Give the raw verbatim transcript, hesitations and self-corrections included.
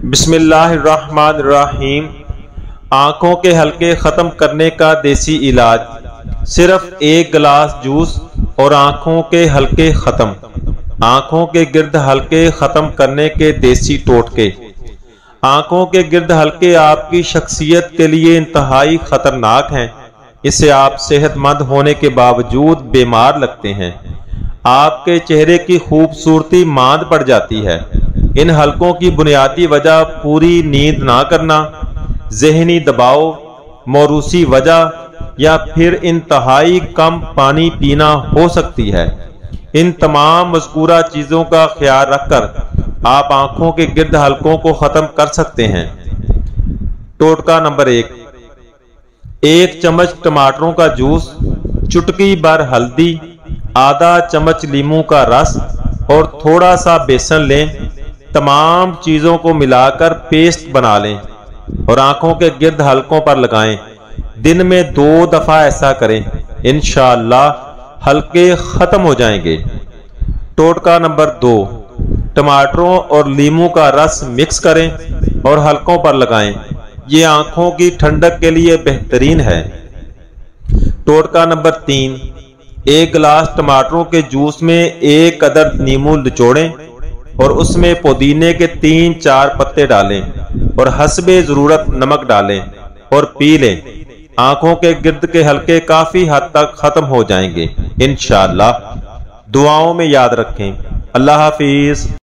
بسم اللہ الرحمن الرحیم۔ آنکھوں کے حلقے ختم کرنے کا دیسی علاج، صرف ایک گلاس جوس اور آنکھوں کے حلقے ختم۔ آنکھوں کے گرد حلقے ختم کرنے کے دیسی ٹوٹکے۔ آنکھوں کے گرد حلقے آپ کی شخصیت کے لیے انتہائی خطرناک ہیں۔ اس سے آپ صحت مند ہونے کے باوجود بیمار لگتے ہیں۔ آپ کے چہرے کی خوبصورتی ماند پڑ جاتی ہے۔ ان حلقوں کی بنیادی وجہ پوری نیند نہ کرنا، ذہنی دباؤ، موروثی وجہ یا پھر انتہائی کم پانی پینا ہو سکتی ہے۔ ان تمام مذکورہ چیزوں کا خیال رکھ کر آپ آنکھوں کے گرد حلقوں کو ختم کر سکتے ہیں۔ ٹوٹکا نمبر ایک، ایک چمچ ٹماٹروں کا جوس، چٹکی بھر ہلدی، آدھا چمچ لیموں کا رس اور تھوڑا سا بیسن لیں۔ تمام چیزوں کو ملا کر پیسٹ بنا لیں اور آنکھوں کے گرد حلقوں پر لگائیں۔ دن میں دو دفعہ ایسا کریں، انشاءاللہ حلقے ختم ہو جائیں گے۔ ٹوٹکا نمبر دو، ٹماٹروں اور لیموں کا رس مکس کریں اور حلقوں پر لگائیں۔ یہ آنکھوں کی ٹھنڈک کے لیے بہترین ہے۔ ٹوٹکا نمبر تین، ایک گلاس ٹماٹروں کے جوس میں ایک قدر نیمبو نچوڑیں اور اس میں پودینے کے تین چار پتے ڈالیں اور حسب ضرورت نمک ڈالیں اور پی لیں۔ آنکھوں کے گرد کے حلقے کافی حد تک ختم ہو جائیں گے انشاءاللہ۔ دعاؤں میں یاد رکھیں۔ اللہ حافظ۔